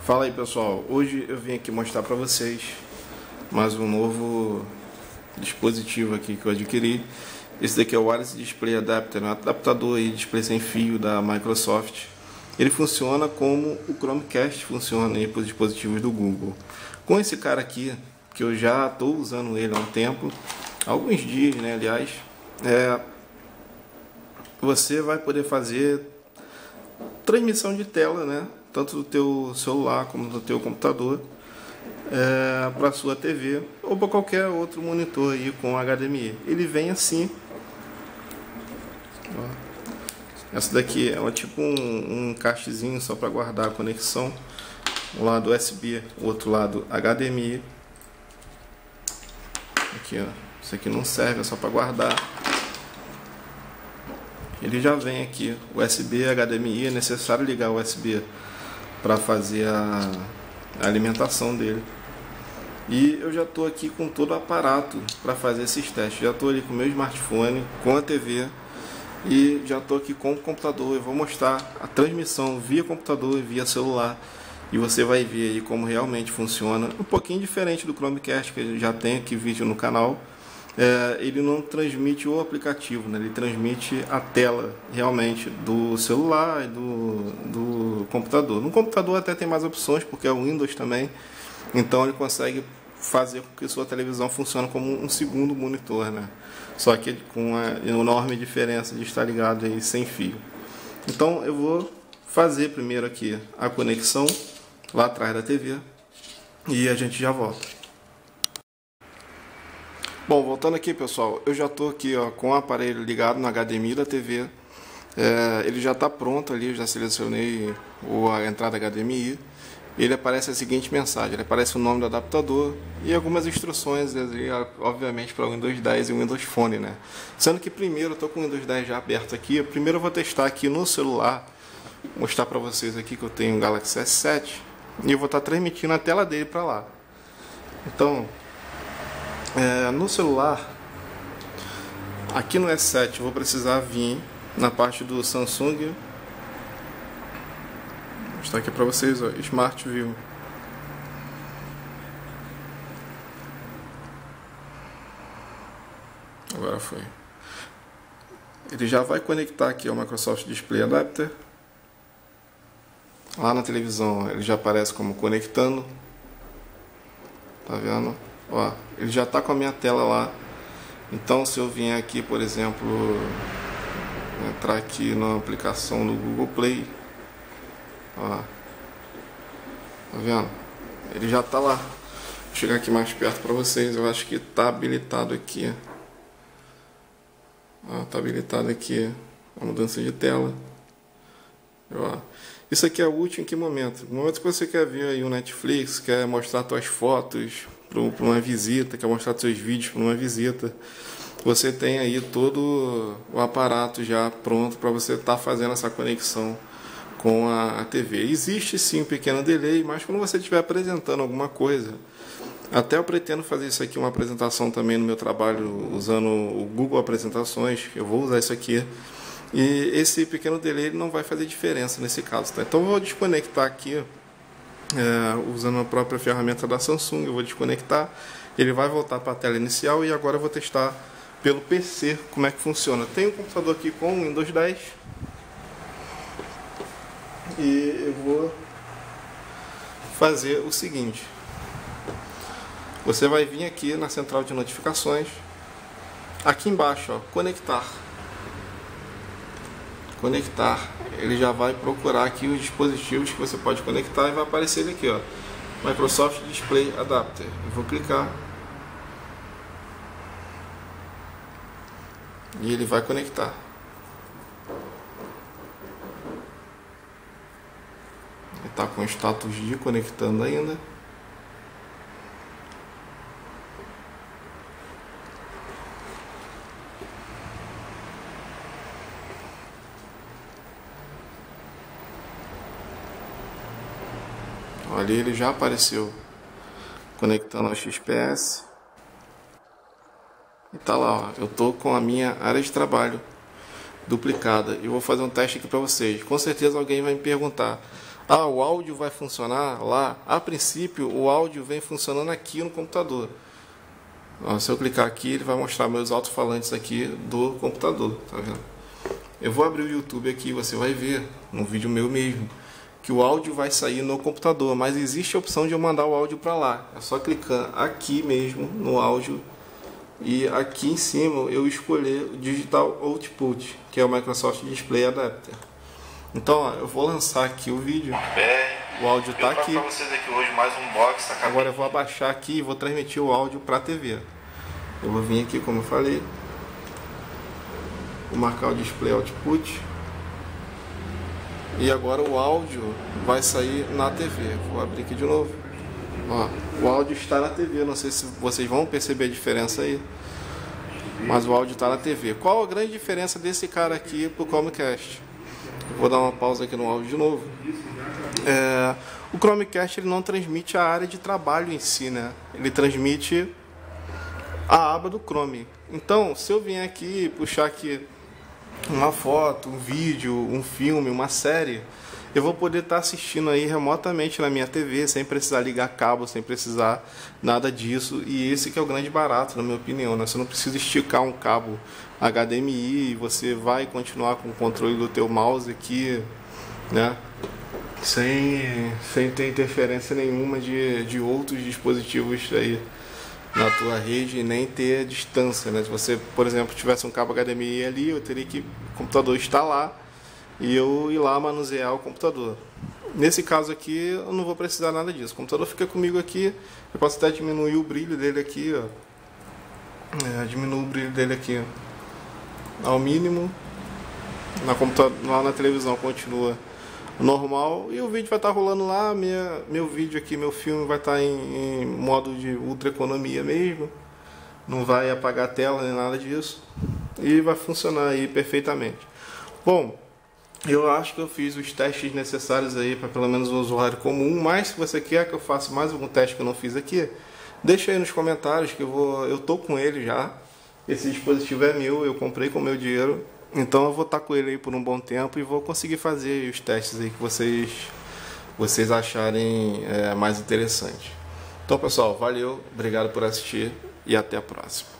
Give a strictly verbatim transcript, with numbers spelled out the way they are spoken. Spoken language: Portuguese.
Fala aí, pessoal, hoje eu vim aqui mostrar para vocês mais um novo dispositivo aqui que eu adquiri. Esse daqui é o Wireless Display Adapter, um adaptador aí, display sem fio da Microsoft. Ele funciona como o Chromecast funciona aí para os dispositivos do Google. Com esse cara aqui, que eu já estou usando ele há um tempo, há alguns dias, né, aliás, é, você vai poder fazer transmissão de tela, né, tanto do teu celular como do teu computador, é, para sua T V ou para qualquer outro monitor aí com H D M I. Ele vem assim. Ó. Essa daqui é uma, tipo um, um cachezinho só para guardar a conexão. Um lado U S B, o outro lado H D M I. Aqui, ó. Isso aqui não serve, é só para guardar. Ele já vem aqui U S B, H D M I. É necessário ligar o U S B para fazer a, a alimentação dele. E eu já estou aqui com todo o aparato para fazer esses testes. Já estou ali com o meu smartphone, com a T V e já estou aqui com o computador. Eu vou mostrar a transmissão via computador e via celular e você vai ver aí como realmente funciona. Um pouquinho diferente do Chromecast, que já tem aqui vídeo no canal. É, ele não transmite o aplicativo, né? Ele transmite a tela realmente do celular e do, do computador. No computador até tem mais opções, porque é o Windows também, então ele consegue fazer com que sua televisão funcione como um segundo monitor, né? Só que com a enorme diferença de estar ligado aí sem fio. Então eu vou fazer primeiro aqui a conexão lá atrás da T V e a gente já volta. Bom, voltando aqui, pessoal, eu já estou aqui ó, com o aparelho ligado no H D M I da T V. É, ele já está pronto ali, eu já selecionei o, a entrada H D M I. Ele aparece a seguinte mensagem: ele aparece o nome do adaptador e algumas instruções, ali, obviamente, para o Windows dez e o Windows Phone, né? Sendo que primeiro eu estou com o Windows dez já aberto aqui. Primeiro eu vou testar aqui no celular, mostrar para vocês aqui que eu tenho um Galaxy S sete e eu vou estar transmitindo a tela dele para lá. Então, É, no celular, aqui no S sete eu vou precisar vir na parte do Samsung. Vou mostrar aqui para vocês, ó, Smart View. Agora foi. Ele já vai conectar aqui ao Microsoft Display Adapter. Lá na televisão ele já aparece como conectando. Tá vendo? Ó, ele já está com a minha tela lá. Então se eu vier aqui, por exemplo, entrar aqui na aplicação do Google Play, ó, tá vendo? Ele já está lá. Vou chegar aqui mais perto para vocês. Eu acho que está habilitado aqui. Ó, tá habilitado aqui a mudança de tela. Ó. Isso aqui é útil em que momento? No momento que você quer ver aí o Netflix, quer mostrar suas fotos para uma visita, quer mostrar seus vídeos para uma visita, você tem aí todo o aparato já pronto para você estar tá fazendo essa conexão com a, a T V. Existe sim um pequeno delay, mas quando você estiver apresentando alguma coisa, até eu pretendo fazer isso aqui, uma apresentação também no meu trabalho usando o Google Apresentações, eu vou usar isso aqui, e esse pequeno delay não vai fazer diferença nesse caso, tá? Então eu vou desconectar aqui. É, usando a própria ferramenta da Samsung, eu vou desconectar, ele vai voltar para a tela inicial e agora eu vou testar pelo P C como é que funciona. Tenho um computador aqui com o Windows dez e eu vou fazer o seguinte: você vai vir aqui na central de notificações, aqui embaixo, ó, conectar. Conectar, ele já vai procurar aqui os dispositivos que você pode conectar e vai aparecer ele aqui, ó, Microsoft Display Adapter. Eu vou clicar e ele vai conectar. Ele está com o status de conectando ainda. Ali ele já apareceu conectando ao X P S e tá lá, ó, eu tô com a minha área de trabalho duplicada. E vou fazer um teste aqui para vocês. Com certeza alguém vai me perguntar: Ah, o áudio vai funcionar lá. A princípio, o áudio vem funcionando aqui no computador. Ó, se eu clicar aqui, ele vai mostrar meus alto-falantes aqui do computador, tá vendo? Eu vou abrir o YouTube aqui, você vai ver, no vídeo meu mesmo, que o áudio vai sair no computador, mas existe a opção de eu mandar o áudio para lá. É só clicar aqui mesmo no áudio e aqui em cima eu escolher o Digital Output, que é o Microsoft Display Adapter. Então, ó, eu vou lançar aqui o vídeo. O áudio está aqui. Pra vocês aqui hoje mais um box. Agora eu vou abaixar aqui e vou transmitir o áudio para a T V. Eu vou vir aqui, como eu falei, vou marcar o Display Output. E agora o áudio vai sair na T V. Vou abrir aqui de novo. Ó, o áudio está na T V. Não sei se vocês vão perceber a diferença aí, mas o áudio está na T V. Qual a grande diferença desse cara aqui pro Chromecast? Vou dar uma pausa aqui no áudio de novo. É, o Chromecast ele não transmite a área de trabalho em si, né? Ele transmite a aba do Chrome. Então, se eu vier aqui e puxar aqui uma foto, um vídeo, um filme, uma série, eu vou poder estar assistindo aí remotamente na minha T V, sem precisar ligar cabo, sem precisar nada disso. E esse que é o grande barato, na minha opinião, né? Você não precisa esticar um cabo H D M I e você vai continuar com o controle do teu mouse aqui, né? Sem, sem ter interferência nenhuma de, de outros dispositivos aí na tua rede, e nem ter distância, né? Se você, por exemplo, tivesse um cabo H D M I ali, eu teria que o computador instalar e eu ir lá manusear o computador. Nesse caso aqui, eu não vou precisar nada disso. O computador fica comigo aqui. Eu posso até diminuir o brilho dele aqui, ó. É, diminuo o brilho dele aqui ao mínimo. Na computador, lá na televisão continua normal e o vídeo vai estar rolando lá. Minha, meu vídeo aqui, meu filme vai estar em, em modo de ultra economia mesmo. Não vai apagar a tela nem nada disso. E vai funcionar aí perfeitamente. Bom, eu acho que eu fiz os testes necessários aí para pelo menos um usuário comum, mas se você quer que eu faça mais algum teste que eu não fiz aqui, deixa aí nos comentários que eu vou, eu tô com ele já. Esse dispositivo é meu, eu comprei com o meu dinheiro, então eu vou estar com ele aí por um bom tempo e vou conseguir fazer os testes aí que vocês, vocês acharem é, mais interessante. Então pessoal, valeu, obrigado por assistir e até a próxima.